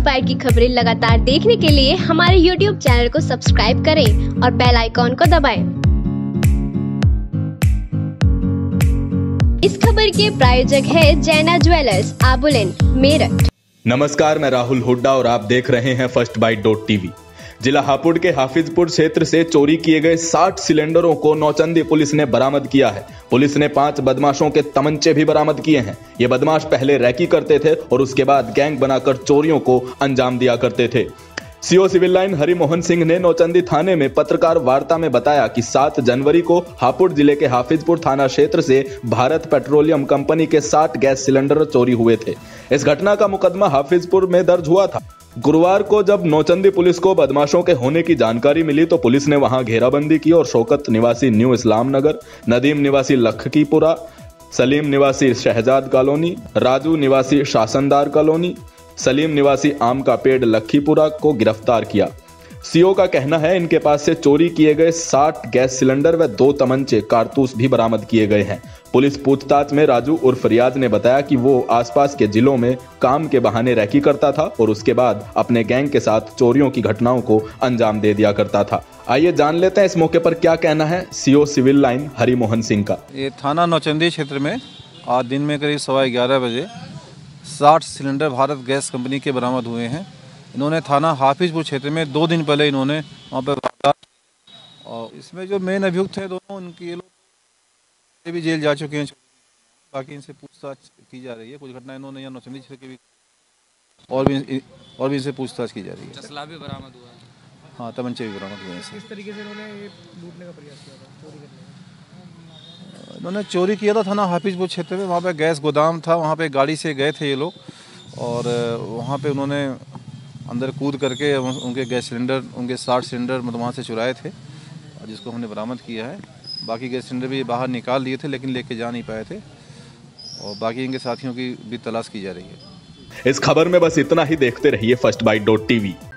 Bite की खबरें लगातार देखने के लिए हमारे YouTube चैनल को सब्सक्राइब करें और बेल आइकॉन को दबाएं। इस खबर के प्रायोजक है जैना ज्वेलर्स, आबुलेन, मेरठ। नमस्कार, मैं राहुल हुड्डा और आप देख रहे हैं फर्स्ट बाइट .tv। जिला हापुड़ के हाफिजपुर क्षेत्र से चोरी किए गए 60 सिलेंडरों को नौचंदी पुलिस ने बरामद किया है। पुलिस ने 5 बदमाशों के तमंचे भी बरामद किए हैं। ये बदमाश पहले रैकी करते थे और उसके बाद गैंग बनाकर चोरियों को अंजाम दिया करते थे। CO civil line Harimohan Singh ने नौचंदी थाने में पत्रकार वार्ता में बताया कि 7 जनवरी को हापुड़ जिले के हाफिजपुर थाना क्षेत्र से भारत पेट्रोलियम कंपनी के 60 गैस सिलेंडर चोरी हुए थे। इस घटना का मुकदमा हाफिजपुर में दर्ज हुआ था। गुरुवार को जब नौचंदी पुलिस को बदमाशों के होने की जानकारी मिली तो पुलिस ने वहां घेराबंदी की और शौकत निवासी न्यू इस्लाम नगर, नदीम निवासी लखकीपुरा, सलीम निवासी शहजाद कॉलोनी, राजू निवासी शासनदार कॉलोनी, सलीम निवासी आम का पेड़ लखीपुरा को गिरफ्तार किया। सीओ का कहना है इनके पास से चोरी किए गए 60 गैस सिलेंडर व 2 तमंचे कारतूस भी बरामद किए गए हैं। पुलिस पूछताछ में राजू उर्फ रियाज ने बताया कि वो आसपास के जिलों में काम के बहाने रैकी करता था और उसके बाद अपने गैंग के साथ चोरियों की घटनाओं को अंजाम दे दिया करता था। आइए जान लेते हैं इस मौके पर क्या कहना है CO civil line Harimohan Singh का। ये थाना नौचंदी क्षेत्र में आज दिन में करीब 11:15 बजे 60 सिलेंडर भारत गैस कंपनी के बरामद हुए हैं। इन्होंने थाना हाफिजपुर क्षेत्र में 2 दिन पहले इन्होंने वहाँ पर, और इसमें जो मेन अभियुक्त हैं दोनों, उनकी ये लोग भी जेल जा चुके हैं। बाकी इनसे पूछताछ की जा रही है। कुछ घटना इन्होंने यहाँ नौचंदी क्षेत्र की भी और भी इनसे पूछताछ की जा रही है। असला भी बरामद हुआ है। हाँ, तमंचे भी बरामद हुए हैं। किस तरीके से इन्होंने ये लूटने का प्रयास किया था, चोरी करने का? इन्होंने चोरी किया था थाना हाफिजपुर क्षेत्र में। वहाँ पे गैस गोदाम था, वहाँ पे गाड़ी से गए थे ये लोग और वहाँ पे उन्होंने अंदर कूद करके उनके गैस सिलेंडर, उनके 60 सिलेंडर मतलब वहाँ से चुराए थे, जिसको हमने बरामद किया है। बाकी गैस सिलेंडर भी बाहर निकाल लिए थे लेकिन लेके जा नहीं पाए थे और बाकी इनके साथियों की भी तलाश की जा रही है। इस खबर में बस इतना ही। देखते रहिए फर्स्ट बाइट .tv।